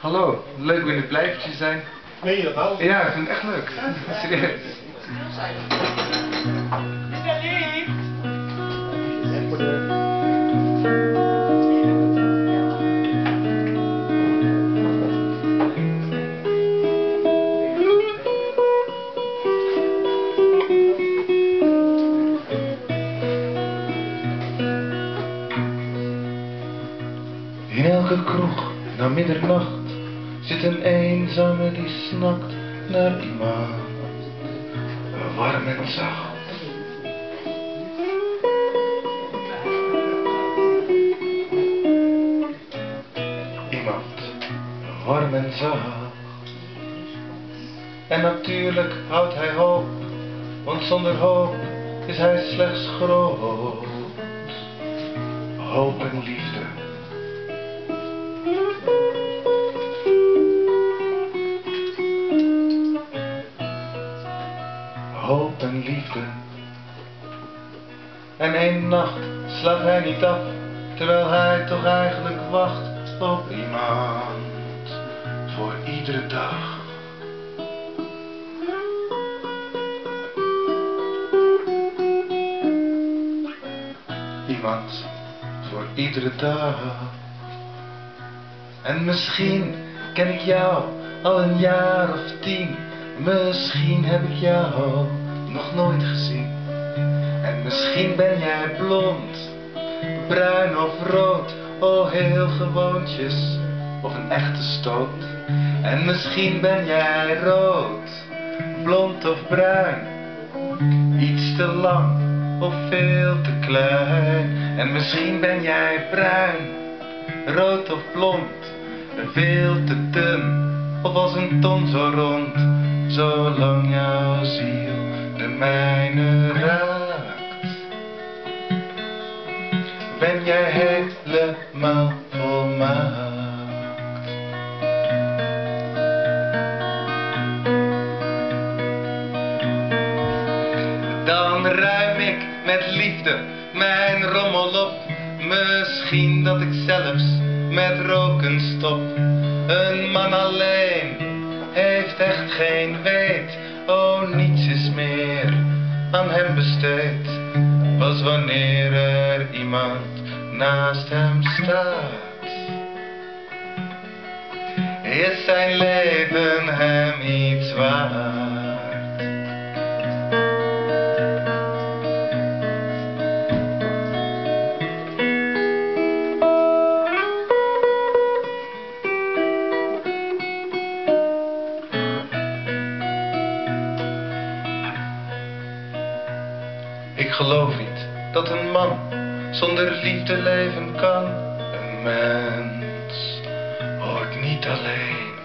Hallo, leuk weer in het blijvertje zijn. Meen je dat nou? Ja, ik vind het echt leuk. Serieus. Is dat lief? En voor de... In elke kroeg, na middernacht, zit een eenzame die snakt naar iemand, warm en zacht. Iemand, warm en zacht. En natuurlijk houdt hij hoop, want zonder hoop is hij slechts groot. Hoop en liefde. Hoop en liefde. En één nacht slaapt hij niet af, terwijl hij toch eigenlijk wacht op iemand voor iedere dag. Iemand voor iedere dag. En misschien ken ik jou al een jaar of 10. Misschien heb ik jou nog nooit gezien. En misschien ben jij blond, bruin of rood, oh heel gewoontjes, of een echte stoot. En misschien ben jij rood, blond of bruin, iets te lang of veel te klein. En misschien ben jij bruin, rood of blond, veel te dun, of als een ton zo rond. Zolang jouw ziel de mijne raakt, ben jij helemaal volmaakt. Dan ruim ik met liefde mijn rommel op. Misschien dat ik zelfs met roken stop. Een man alleen heeft echt geen weet, oh niets is meer aan hem besteed. Pas wanneer er iemand naast hem staat, is zijn leven hem iets waard. Ik geloof niet dat een man zonder liefde leven kan. Een mens hoort niet alleen.